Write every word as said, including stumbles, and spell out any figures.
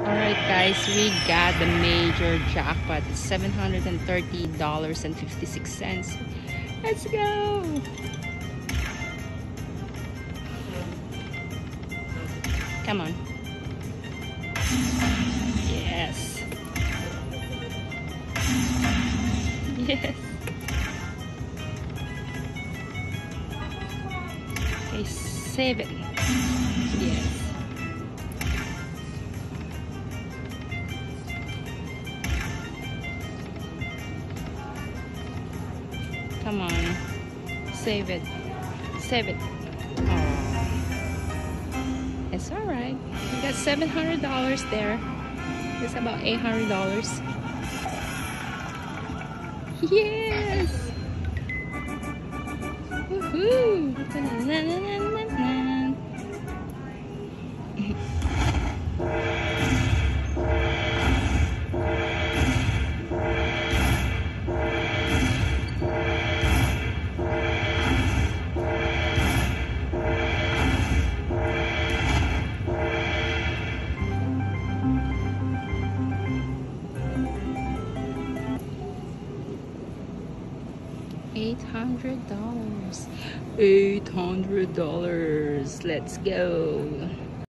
Alright guys, we got the major jackpot, seven hundred thirty dollars and fifty-six cents. Let's go! Come on. Yes. Yes. Okay, seven. Yes. Come on. Save it. Save it. Oh. It's alright. We got seven hundred dollars there. It's about eight hundred dollars. Yes! Woohoo! Eight hundred dollars. Eight hundred dollars. Let's go.